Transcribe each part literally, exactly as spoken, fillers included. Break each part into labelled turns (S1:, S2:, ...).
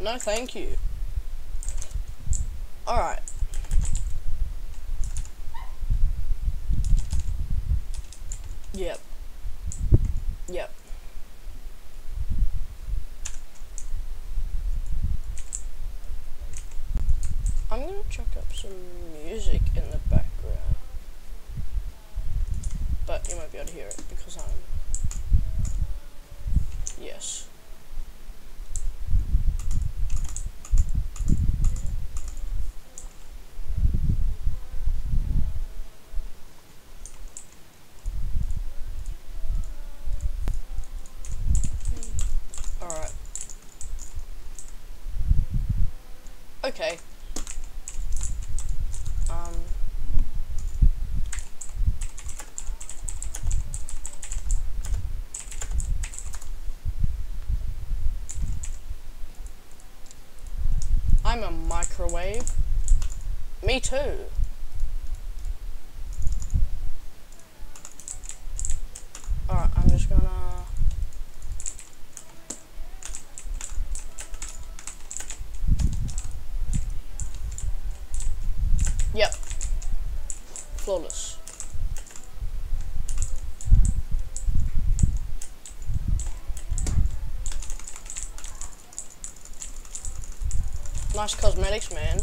S1: No, thank you. Alright. Yep. Yep. I'm gonna chuck up some music in the background. But you won't be able to hear it because I'm... Yes. Alright. Okay. Um... I'm a microwave. Me too. Alright, I'm just gonna... Yep. Flawless. Nice cosmetics, man.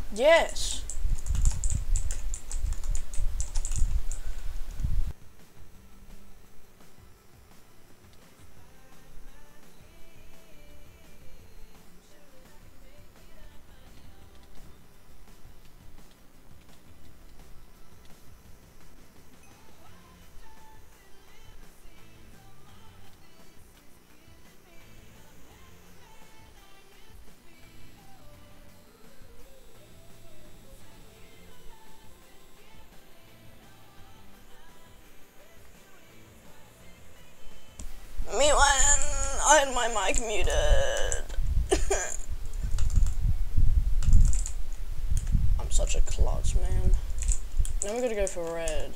S1: Yes. Me when I had my mic muted. I'm such a klutz, man. Now we gotta go for red.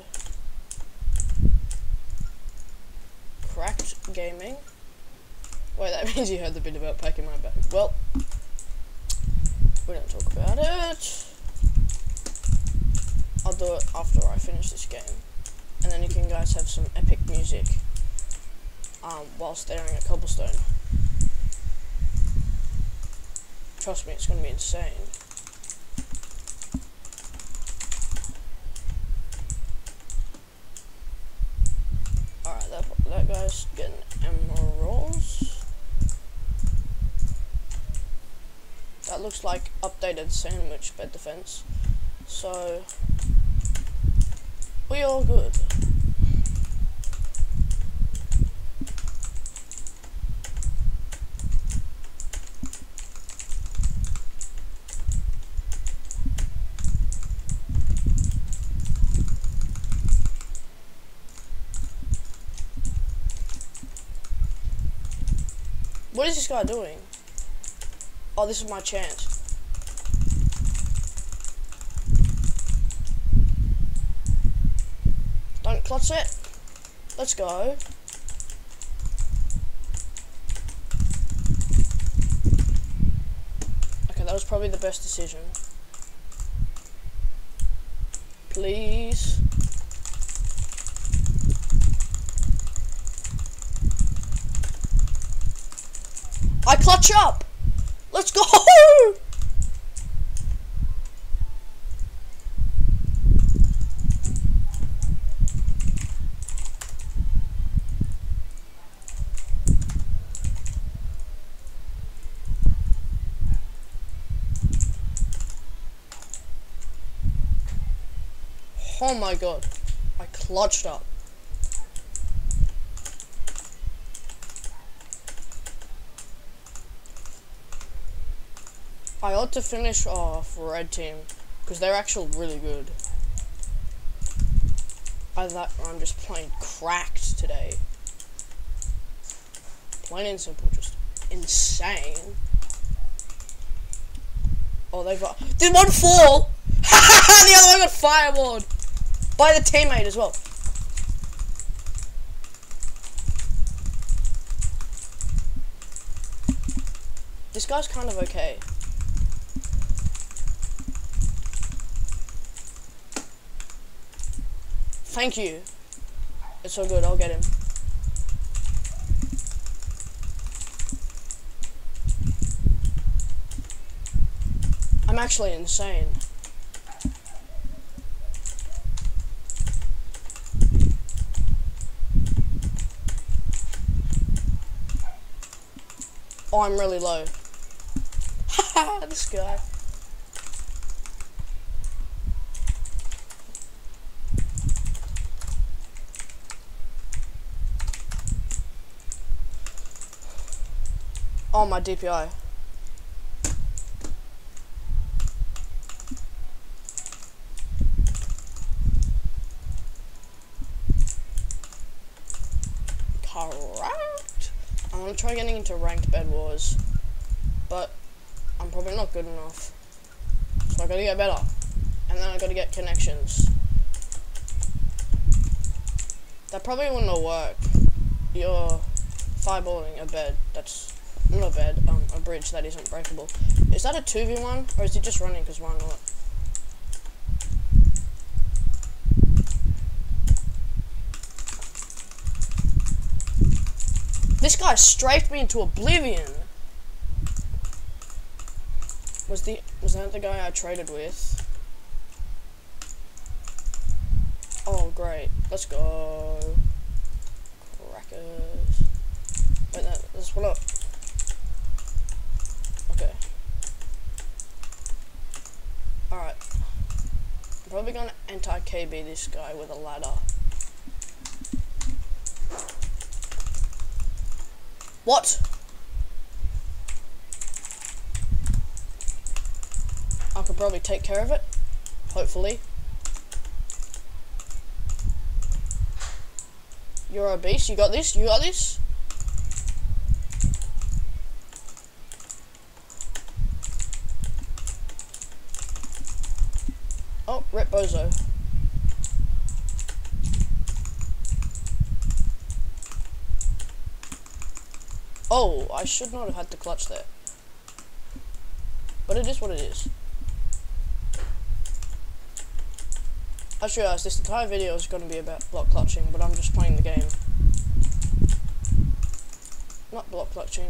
S1: Cracked gaming. Wait, that means you heard the bit about packing my bag. Well, we don't talk about it. I'll do it after I finish this game. And then you can guys have some epic music. Um, while staring at cobblestone. Trust me, it's gonna be insane. Alright, that, that guy's getting emeralds. That looks like updated sandwich bed defense. So, we all good. What is this guy doing? Oh, this is my chance. Don't clutch it. Let's go. Okay, that was probably the best decision. Please. I clutch up! Let's go! Oh my god. I clutched up. I ought to finish off red team because they're actually really good. I that I'm just playing cracked today. Plain and simple, just insane. Oh, they've got. Did one fall? The other one got fireballed by the teammate as well. This guy's kind of okay. Thank you. It's so good, I'll get him. I'm actually insane. Oh, I'm really low. Haha, this guy. Oh, my D P I. Correct. I want to try getting into ranked bedwars, but I'm probably not good enough. So I gotta get better, and then I gotta get connections. That probably wouldn't work. You're fireballing a bed. That's not a bed. Um, a bridge that isn't breakable. Is that a two v one, or is it just running? Because why not? This guy strafed me into oblivion. Was the was that the guy I traded with? Oh great, let's go. Crackers. Wait, that, let's what up? Okay. Alright. I'm probably gonna anti-K B this guy with a ladder. What? I could probably take care of it. Hopefully. You're a beast. You got this? You got this? Oh, rip bozo. Oh, I should not have had to clutch there. But it is what it is. I just realised this entire video is going to be about block clutching, but I'm just playing the game. Not block clutching.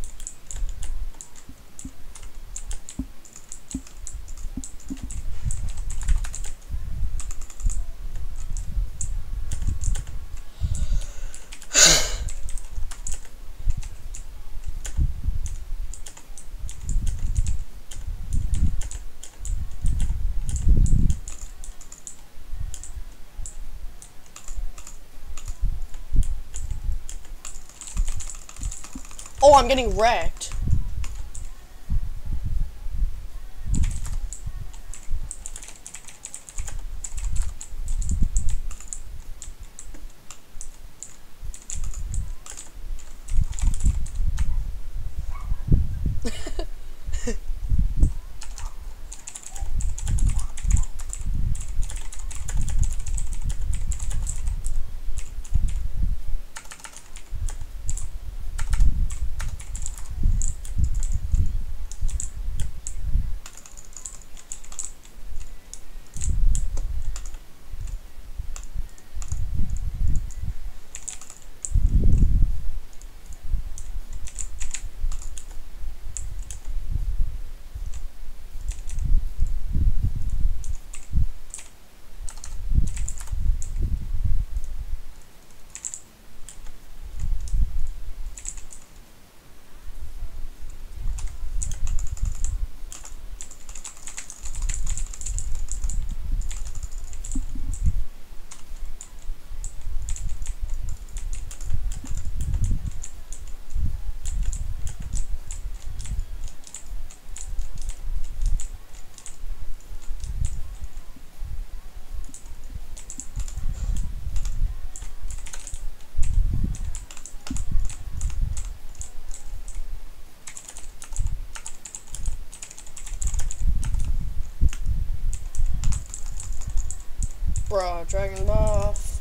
S1: Oh, I'm getting wrecked. Bro, dragon buff.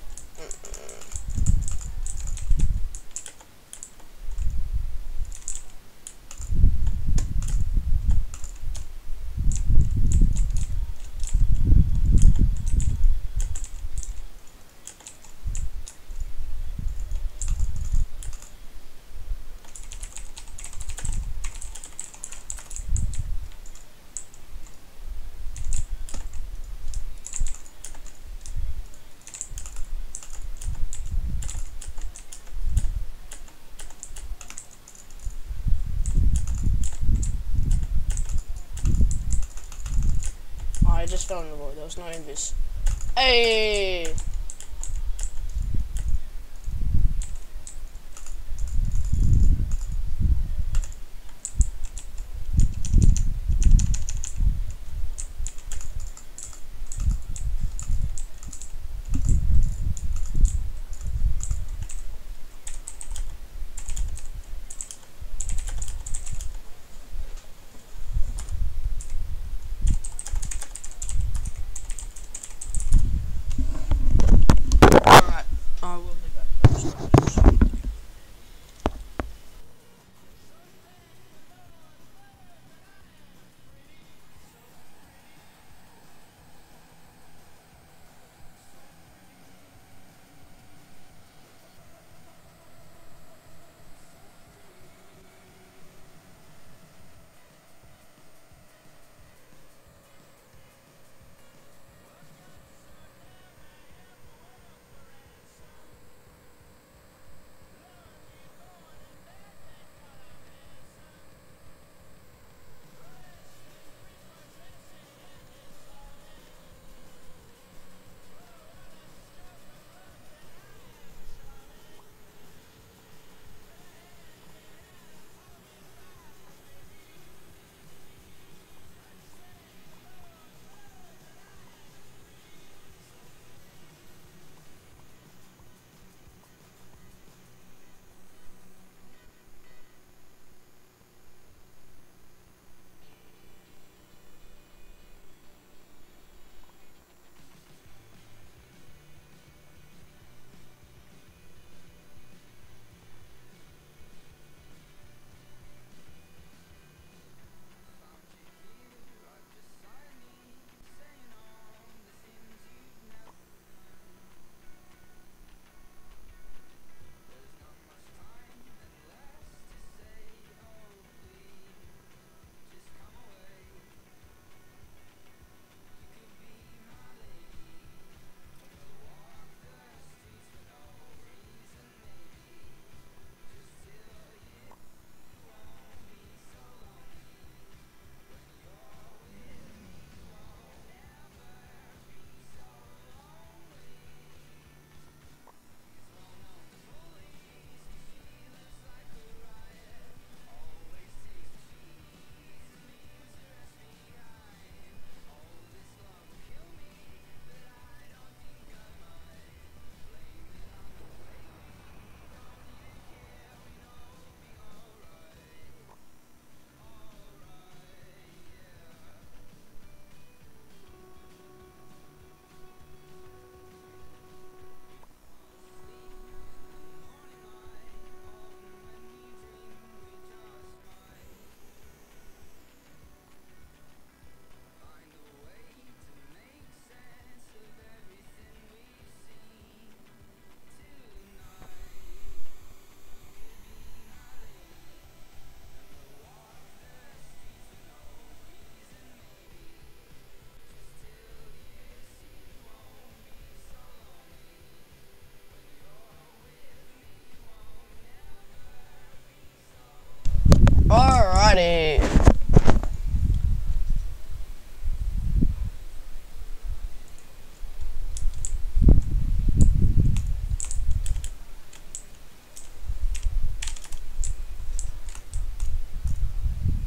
S1: I just fell in the void. There was no invis. Hey!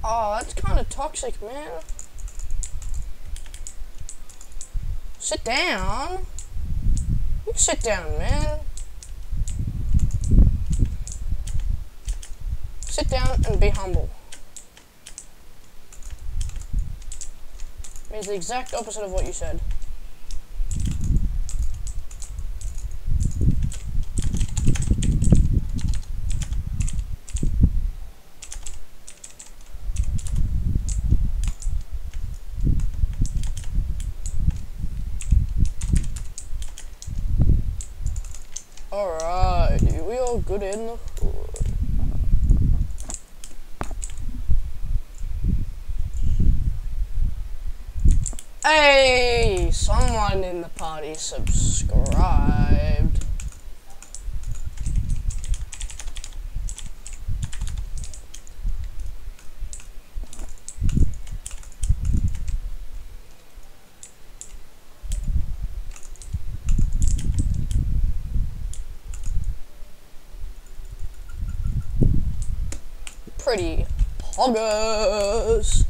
S1: Oh, that's kind of toxic, man. Sit down. You sit down, man. Sit down and be humble. Means the exact opposite of what you said. Alright, we all good in the hood. Hey, someone in the party subscribed. Pretty poggers.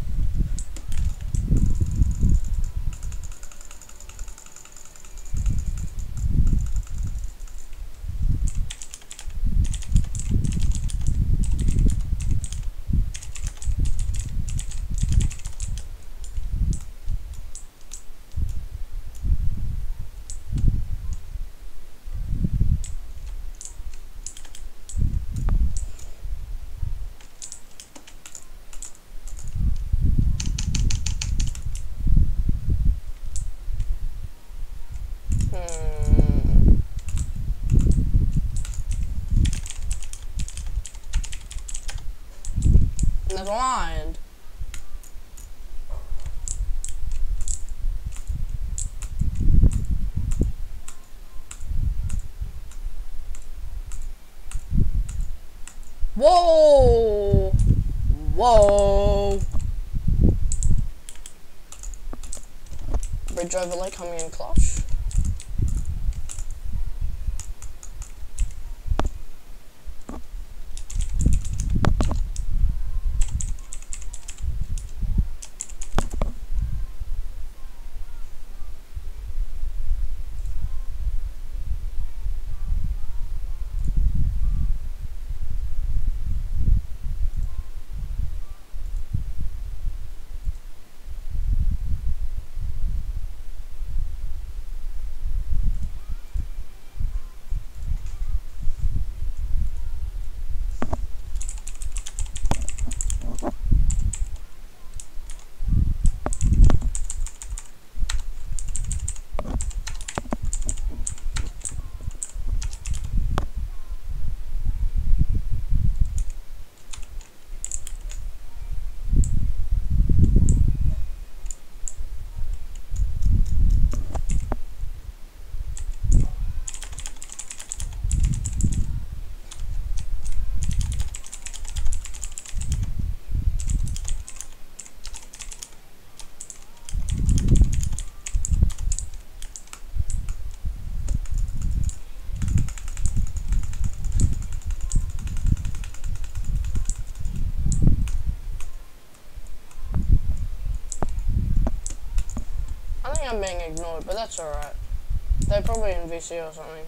S1: Never mind. Whoa! Whoa! Bridge overlay coming in clutch. I'm being ignored, but that's alright. They're probably in V C or something.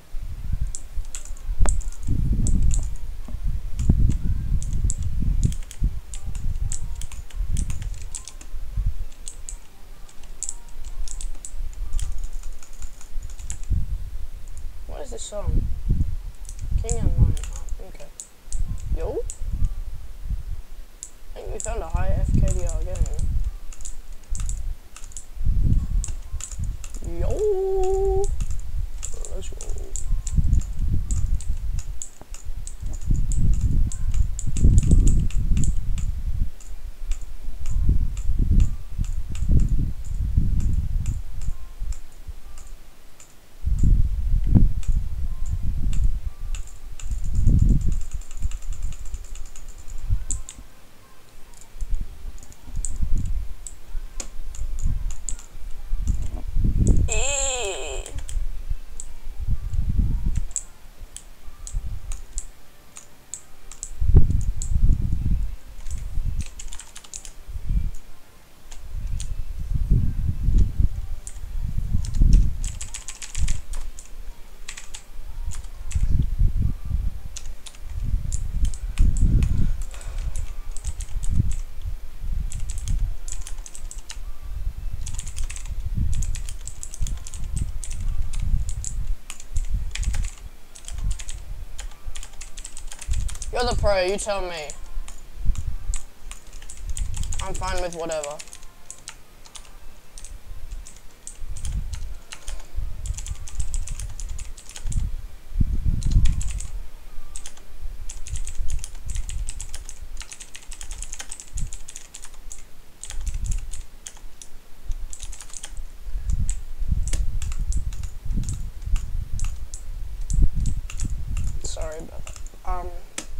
S1: What is this song? King and Lionheart. Okay. Yo? I think we found a high F K D R game. Yo, let's go. You're the pro, you tell me. I'm fine with whatever. Sorry about that. Um...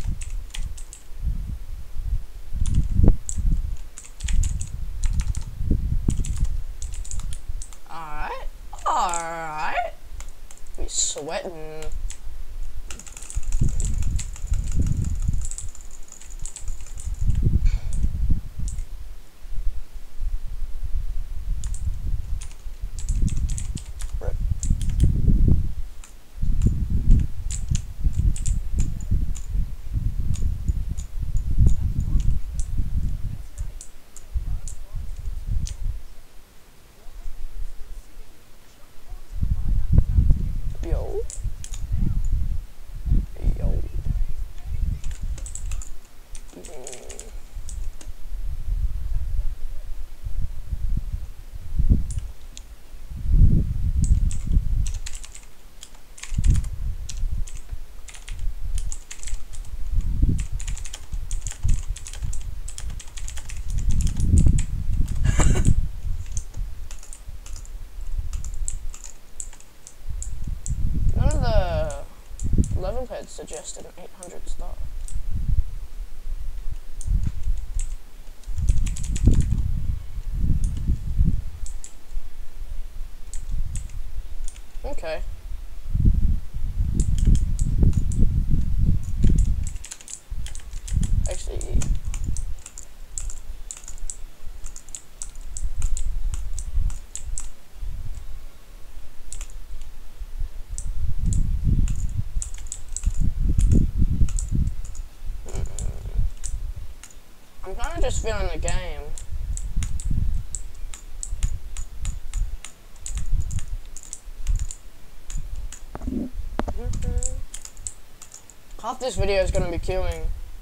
S1: Alright, alright. We sweating. Rip. Yo. Yo. Mm. None of the level heads suggested an eight hundred star. Okay. Actually, I'm kind of just feeling the game. Half this video is gonna be queuing.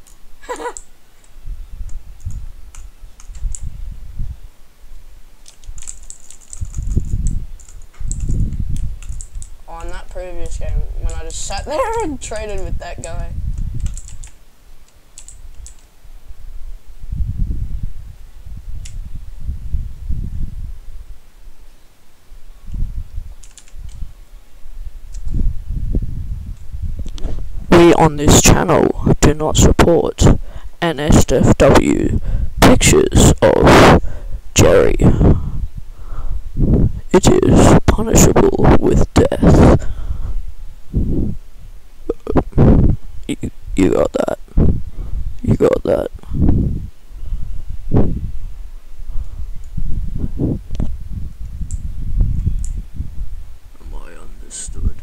S1: On that previous game, when I just sat there and traded with that guy. We on this channel do not support N S F W pictures of Jerry. It is punishable with death. You, you got that. You got that. Am I understood?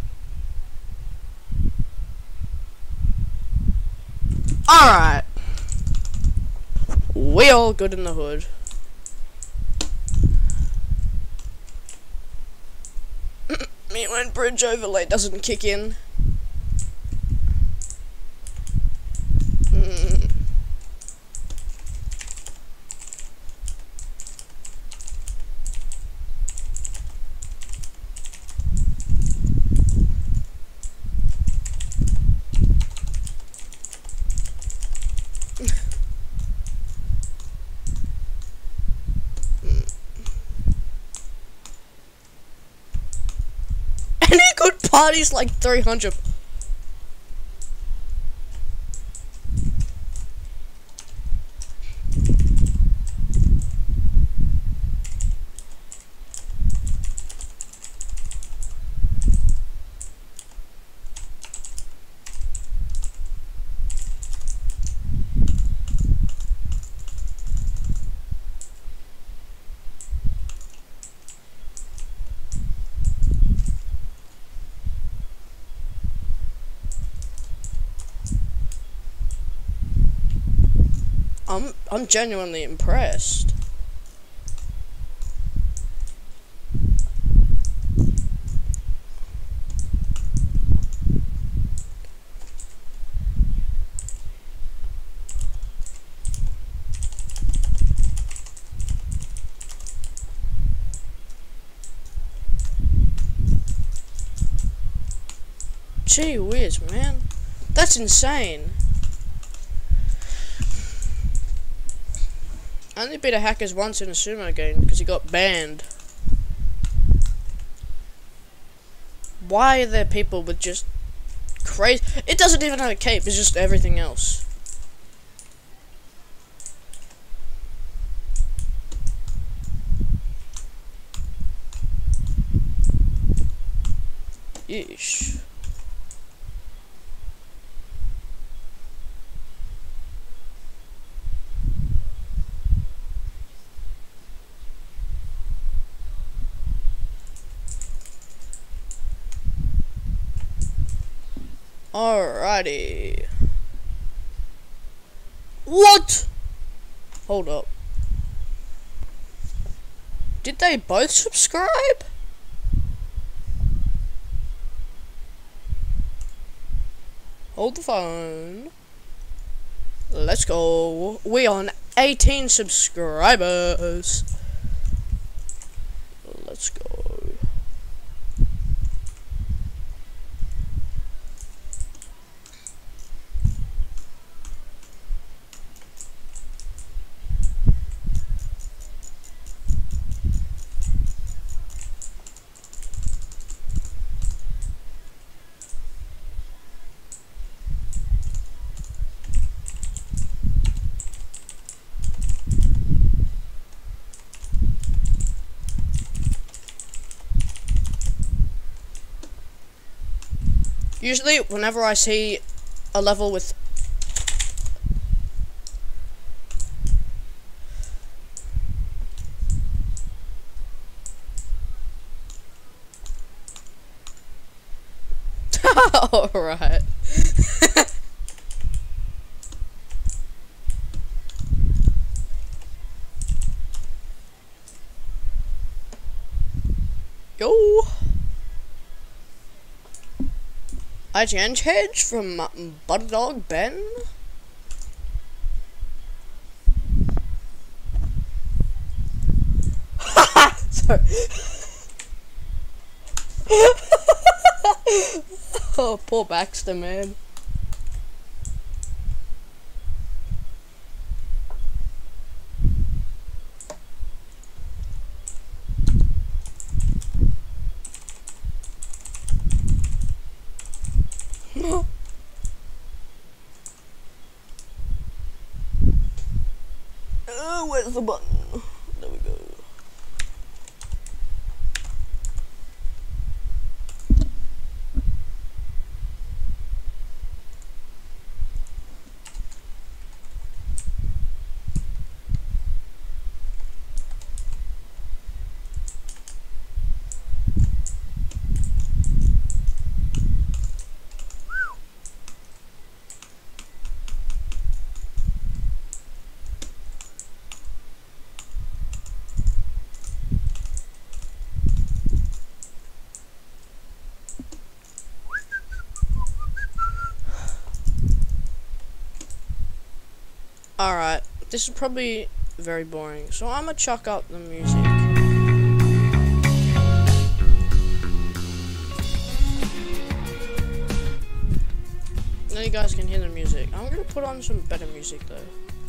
S1: Alright. We all good in the hood. Me when bridge overlay doesn't kick in. Mm. Any good party's like three hundred. I'm I'm genuinely impressed. Gee whiz, man. That's insane. I only beat a hackers once in a sumo game because he got banned. Why are there people with just crazy... It doesn't even have a cape, it's just everything else. Yeesh. Alrighty. What? Hold up. Did they both subscribe? Hold the phone. Let's go. We on eighteen subscribers. Let's go. Usually, whenever I see a level with... Alright. Yo! I G N hedge from Butterdog Ben. Sorry. Oh, poor Baxter, man. Oh, where's the button? There we go. Alright, this is probably very boring, so I'm gonna chuck up the music. Now you guys can hear the music. I'm gonna put on some better music though.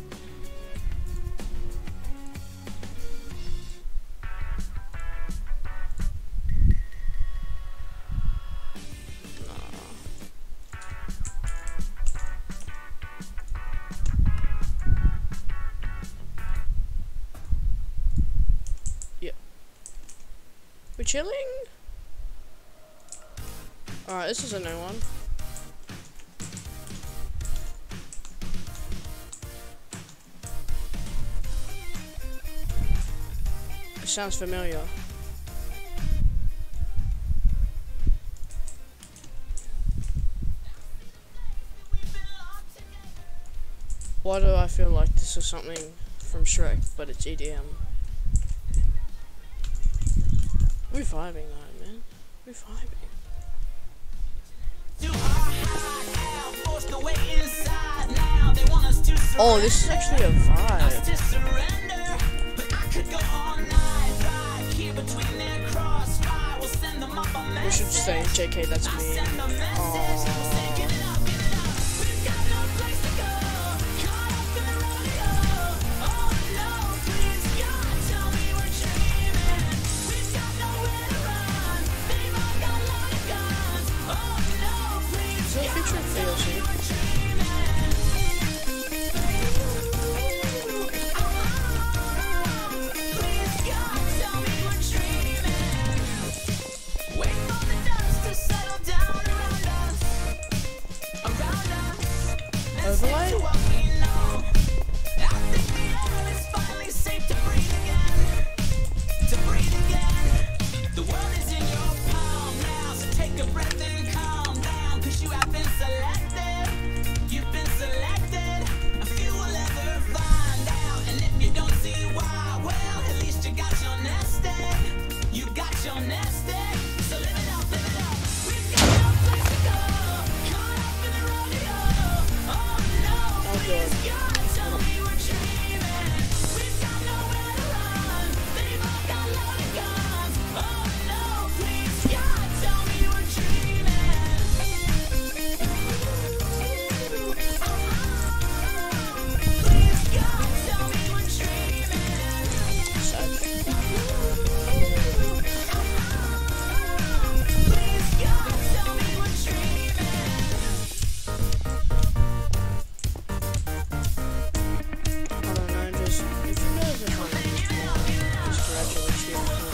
S1: We chilling? Alright, this is a new one. It sounds familiar. Why do I feel like this is something from Shrek, but it's E D M? We're vibing though, man. We're vibing. Oh, this is actually a vibe. We should Stay, J K, that's me. Aww. Is that a picture of D L C? Overlay?
S2: The world is in your palm now, so take a breath and calm down, cause you have been selected. You've been selected. A few will ever find out, and if you don't see why, well, at least you got your nest egg. You got your nest egg. So live it up, live it up. We've got no place to go. Caught up in the rodeo. Oh no, please God, tell me we're dreaming. We've got nowhere to run. They've all got loaded guns. Oh no, please God, tell me we're dreaming. Please God, tell me we're dreaming.
S1: Sad.
S2: Please God, tell me we're dreaming.
S1: I don't know, just, if you guys are trying to just gradually cheer for the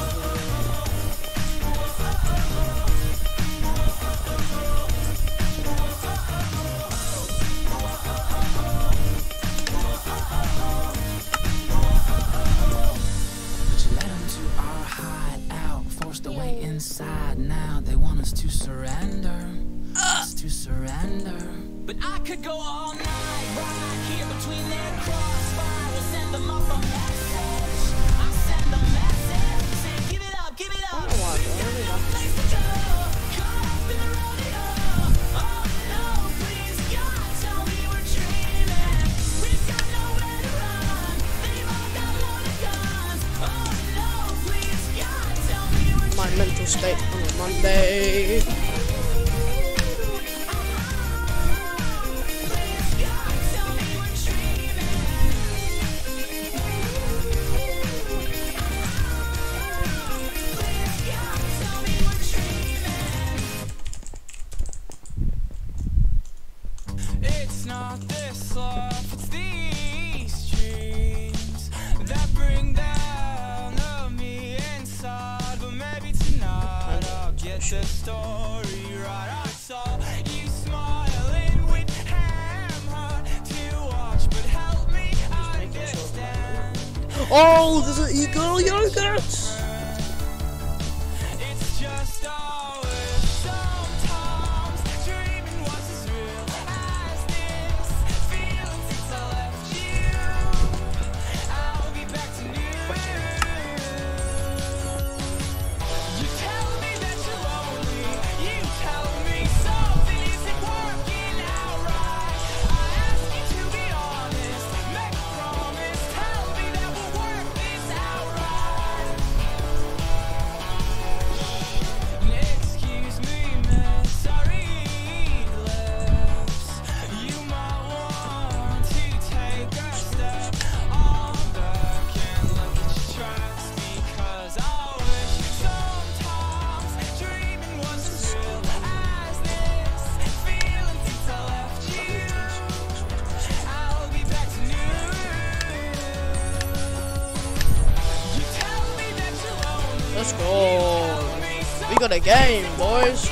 S2: But you let them to our hideout, forced away inside now. They want us to surrender, us to surrender. But I could go all night, right here between their crossfire. We'll send them up a message. I'll send a message, say give it up, give it
S1: I
S2: up.
S1: don't know why, but I really like this.
S2: Place to go, caught up in the rodeo. Oh no, please God, tell me we're dreaming. We've got nowhere to run. They've all got loaded guns. Oh no, please God, tell me we're
S1: My mental state on a Monday.
S2: Please God, tell me we're dreaming. Please God, tell me we're dreaming. It's not this love, it's these dreams that bring down the me inside. But maybe tonight I'll get the story right. I saw you smiling with hammer to watch, but help me understand.
S1: Oh, there's an e-girl yogurt!
S2: It's just always sometimes dreaming was as real as this. Feeling since I left you, I'll be back to new. You tell me that you're lonely. You tell me something isn't working out right. I ask you to be honest, make a promise, tell me that we'll work this out right. Excuse me, miss, I read lips. You might want to take a step on back and look at your tracks, because I wish sometimes dreaming was as real as this. Feeling since I left you, I'll be back to new. You tell me that you're lonely.
S1: Let's go. We got a game, boys.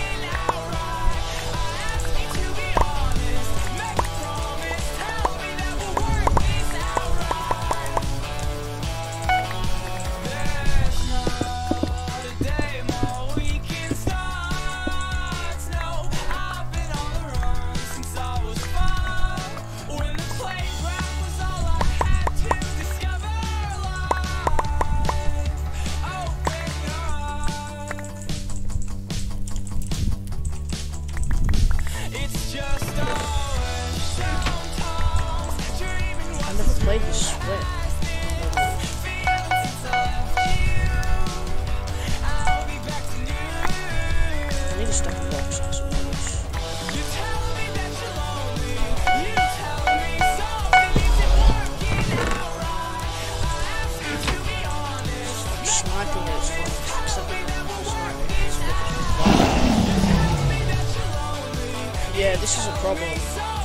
S1: sniping it is fun. Except that sniping is fun. Yeah, this is a problem.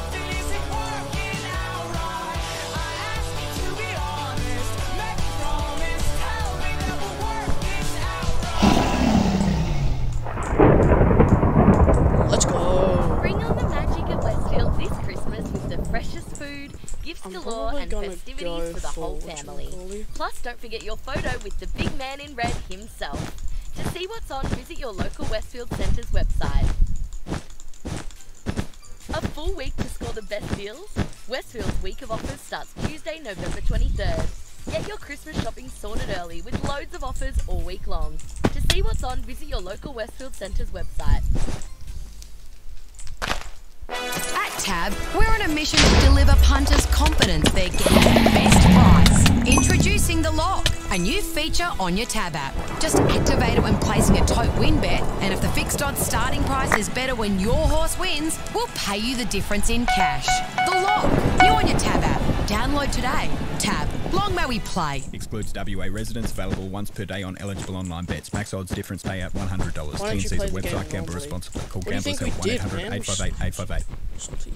S1: Let's go.
S3: Bring on the magic at Westfield this Christmas with the freshest food, gifts
S1: I'm
S3: galore
S1: probably
S3: and
S1: gonna
S3: festivities
S1: go
S3: for the
S1: for
S3: whole
S1: whatchamacallit.
S3: family. Plus, don't forget your photo with the big man in red himself. To see what's on, visit your local Westfield Centre's website. A full week to score the best deals? Westfield's week of offers starts Tuesday, November twenty-third. Get your Christmas shopping sorted early with loads of offers all week long. To see what's on, visit your local Westfield Centre's website.
S4: At Tab, we're on a mission to deliver punters confidence they're getting the best price. Introducing The Lock, a new feature on your Tab app. Just activate it when placing a tote win bet, and if the fixed odds starting price is better when your horse wins, we'll pay you the difference in cash. The Lock, new on your Tab app. Download today. Tab, long may we play.
S5: Excludes W A residents. Available once per day on eligible online bets. Max odds difference payout one hundred dollars.
S1: Why don't
S5: T
S1: you
S5: N C's
S1: play
S5: at
S1: the game
S5: website. Gamble
S1: normally?
S5: responsibly. Call
S1: What do you
S5: Gamblers
S1: think we
S5: at one
S1: did,
S5: eight hundred
S1: man?
S5: eight five eight eight five eight.
S1: Salty.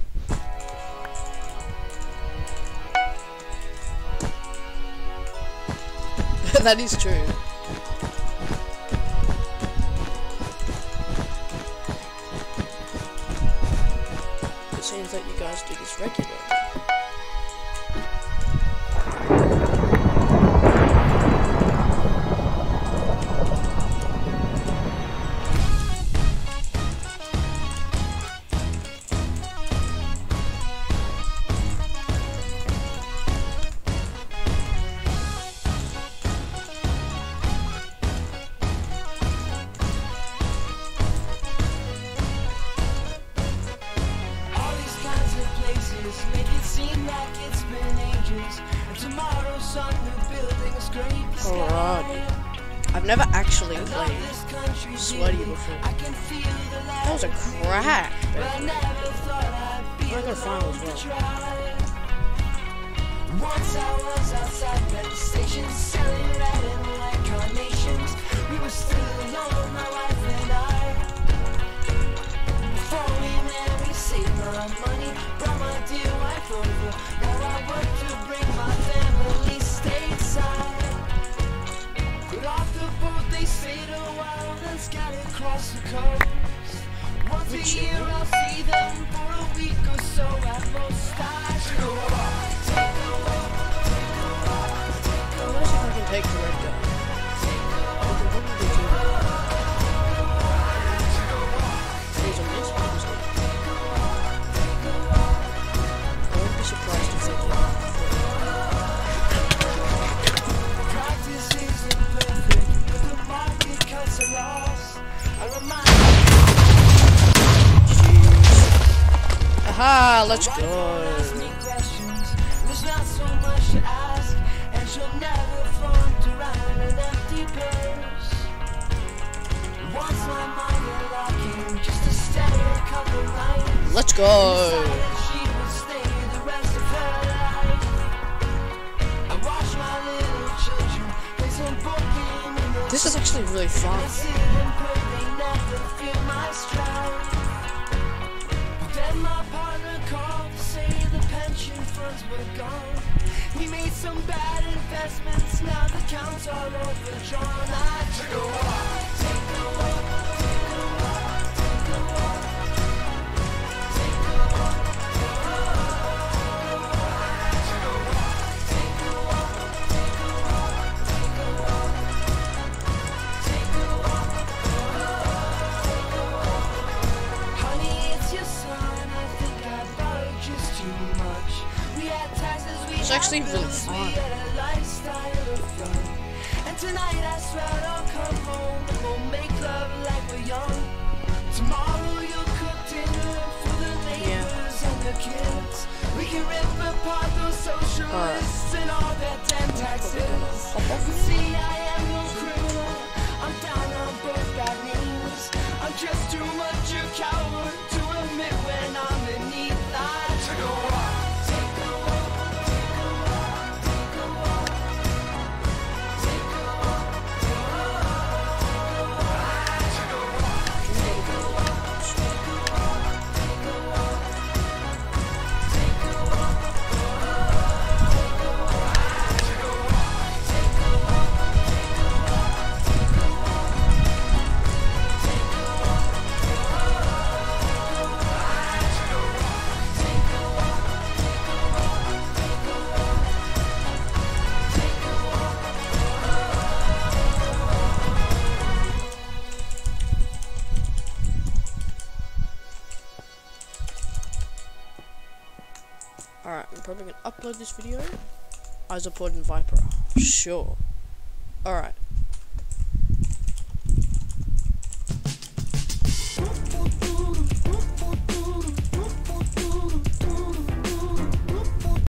S1: That is true. It seems that you guys do this regularly.
S2: All these kinds of places make it seem like it's been ages. And tomorrow's sun new buildings scrape the sky.
S1: Alrighty. I've never actually
S2: Love
S1: played
S2: this country
S1: Sweaty
S2: city.
S1: before.
S2: I can feel the
S1: That was a crack.
S2: but I never thought I'd be
S1: I'm gonna find
S2: alone
S1: as well.
S2: to try. Once I was outside the station selling red and white carnations. We were still alone, my wife and I. Before we met, we saved my money, brought my dear wife over. Now I work to bring my family stateside. Got off the boat, they stayed a while, then scattered across the coast. Once a year, I'll see them for a week or so at most. I should go walk, take a walk, take a walk, take a
S1: Let's see if I can take the red guy. I can probably do that. He's a miss, but he's not. I wouldn't be surprised if they do.
S2: Practice isn't perfect, but the market cuts a loss. I remind
S1: Aha, let's
S2: ask
S1: go.
S2: me questions. There's not so much to ask, and she'll never flaunt around an empty purse. Once my mind unlocking, just to stay a couple nights.
S1: Let's go.
S2: Decided she would stay the rest of her life. I watch my little children play some board game in the
S1: This is actually really fun.
S2: I sit and pray they never feel my strife. Then my partner called to say the pension funds were gone. We made some bad investments, now the accounts are overdrawn. I took a walk, take a walk, take a walk, take a walk, take a walk, take a walk, take a walk, take a walk, take a walk, take a walk, take a walk, take a walk. Honey, it's your son. I think I borrowed just too much. We had taxes, we
S1: It's
S2: had
S1: actually really
S2: bills,
S1: fun.
S2: we had a lifestyle of fun. And tonight I swear I'll come home and we'll make love like we're young. Tomorrow you'll cook dinner for the neighbors and the kids. We can rip apart those socialists and all their damn taxes. You see, I am no criminal. I'm down on both bad knees. I'm just too much a coward to admit when I'm beneath. I took a walk, take a walk, take a walk, take a walk, take a walk,
S1: upload this video, I was uploading Viper. Sure. Alright.